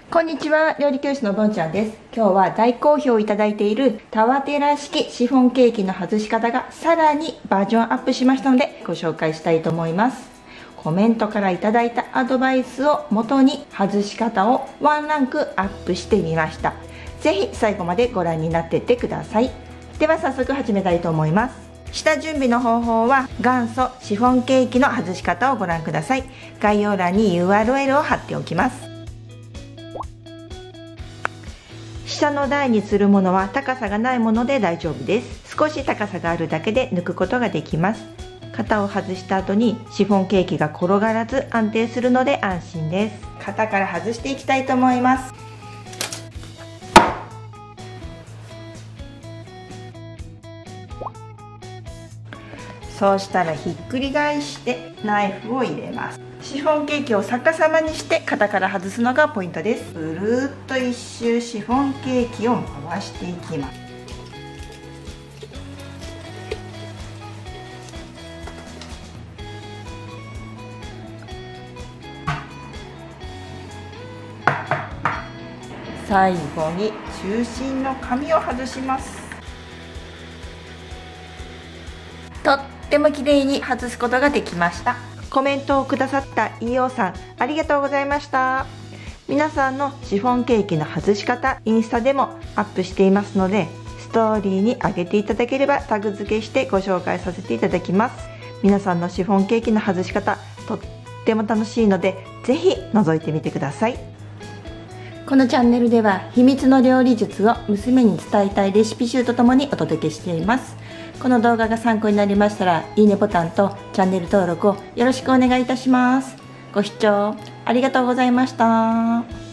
こんにちは、料理教室のぼんちゃんです。今日は大好評いただいているタワテラ式シフォンケーキの外し方がさらにバージョンアップしましたのでご紹介したいと思います。コメントからいただいたアドバイスを元に外し方をワンランクアップしてみました。ぜひ最後までご覧になっていってください。では早速始めたいと思います。下準備の方法は元祖シフォンケーキの外し方をご覧ください。概要欄に URL を貼っておきます。下の台にするものは高さがないもので大丈夫です。少し高さがあるだけで抜くことができます。型を外した後にシフォンケーキが転がらず安定するので安心です。型から外していきたいと思います。そうしたらひっくり返してナイフを入れます。シフォンケーキを逆さまにして型から外すのがポイントです。ぐるーっと一周シフォンケーキを回していきます。最後に中心の紙を外します。とっても綺麗に外すことができました。コメントをくださった飯尾さん、ありがとうございました。皆さんのシフォンケーキの外し方、インスタでもアップしていますので、ストーリーに上げていただければタグ付けしてご紹介させていただきます。皆さんのシフォンケーキの外し方、とっても楽しいので、ぜひ覗いてみてください。このチャンネルでは秘密の料理術を娘に伝えたいレシピ集とともにお届けしています。この動画が参考になりましたらいいねボタンとチャンネル登録をよろしくお願いいたします。ご視聴ありがとうございました。